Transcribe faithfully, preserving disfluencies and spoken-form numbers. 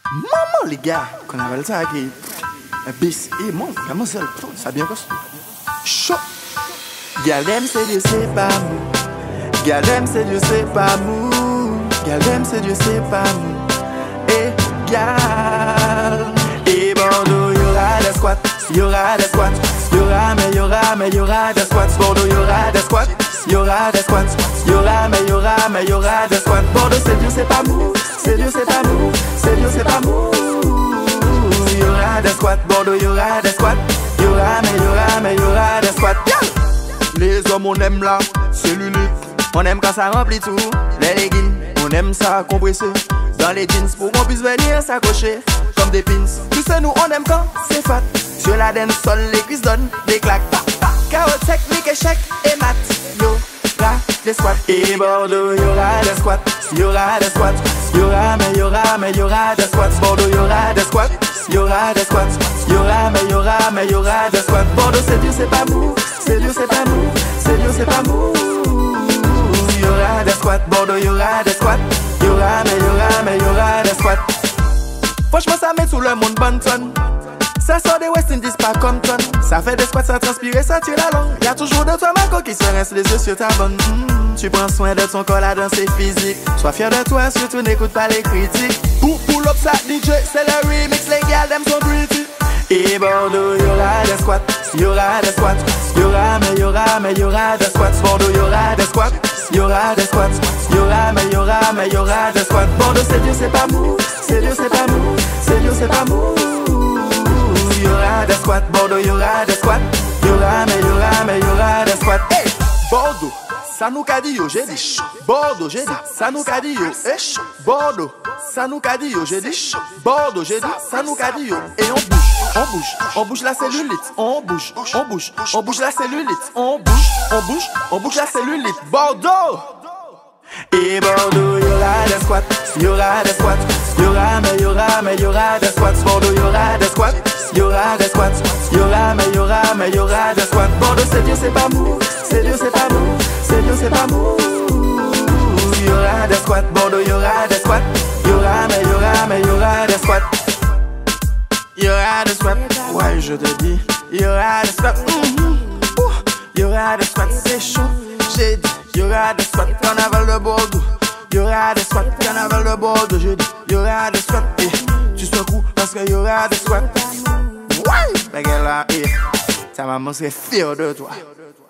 Maman les gars, qu'on appelle ça qui un bis et mon comment ça ça bien quoi chaud. Galem c'est Dieu c'est pas mou. Galem c'est Dieu c'est pas mou. Galem c'est Dieu c'est pas mou. Et gal et Bordeaux y'aura des squats, y'aura des squats, y'aura mais y'aura mais y'aura des squats. Bordeaux y'aura des squats, y'aura des squats, y'aura mais y'aura mais y'aura des squats. Bordeaux c'est Dieu c'est pas mou, c'est Dieu c'est pas mou, c'est Dieu c'est pas mou. Y'aura des squats, Bordeaux y'aura des squats, y'aura mais y'aura mais y'aura des squats. Les hommes on aime là, c'est l'unique. On aime quand ça remplit tout, les leggings. On aime ça compressé dans les jeans pour qu'on puisse venir s'accrocher comme des pins. Tu sais nous on aime quand c'est fat. Sur la dance sol les cuisses donnent des claques. Carotte technique échec et mat. Y'aura des squats. Et Bordeaux y'aura des squats, y'aura des squats, y'aura mais y'aura mais y'aura des squats. Bordeaux y'aura des squats, y'aura des squats, y'aura mais y'aura mais y'aura des squats. Bordeaux c'est Dieu c'est pas mou, c'est Dieu c'est pas mou, c'est Dieu c'est pas mou. Y'aura des squats, Bordeaux y'aura des squats, y'aura mais y'aura mais y'aura des squats. Franchement ça met tout le monde bonne tonne. Ça sort des West Indies pas comme tonne. Ça fait des squats sans transpirer, ça tire la langue. Y'a toujours de toi Marco qui se rince les yeux sur ta bonne. Mmh, tu prends soin de ton corps, la danse est physique. Sois fier de toi, surtout n'écoute pas les critiques. Pour pull up ça D J, c'est le remix, les gars them sont pretty. Et Bordeaux y'aura des squats, y'aura des squats, y'aura mais y'aura mais y'aura des squats. Bordeaux y'aura des squats, y'aura des squats, y'aura mais y'aura mais y'aura des squats. Bordeaux c'est Dieu c'est pas mou, c'est Dieu c'est pas mou, c'est Dieu c'est pas mou. Y'aura des squats, Bordeaux y'aura des squats, y'aura mais y'aura mais y'aura des squats. Hey, Bordeaux, ça nous qu'a dit yo, j'ai dit. Bordeaux, j'ai dit, ça nous qu'a dit yo. Eh, Bordeaux, ça nous qu'a dit yo, j'ai dit. Bordeaux, j'ai dit, ça nous qu'a dit yo. Et on bouge, on bouge, on bouge la cellulite, on bouge, on bouge, on bouge la cellulite, on bouge, on bouge, on bouge la cellulite. Bordeaux. Et Bordeaux y'aura des squats, y'aura des squats, y'aura mais y'aura mais y'aura des squats. Bordeaux y'aura des squats, y'aura des squats, y'aura mais y'aura mais y'aura des squats. Bordeaux c'est Dieu c'est pas mou, c'est Dieu c'est pas mou, c'est Dieu c'est pas mou. Y'aura des squats, Bordeaux y'aura des squats, y'aura mais y'aura mais y'aura des squats. Y'aura des squats, ouais je te dis, y'aura des squats, y'aura des squats, c'est chaud, j'ai dit. Y'aura des squats, carnaval de Bordeaux. Y'aura des squats, carnaval de Bordeaux. J'ai dit, y'aura des squats, et tu secoues parce que y'aura des squats. Ouais, mais qu'elle a, et ta maman serait fière de toi.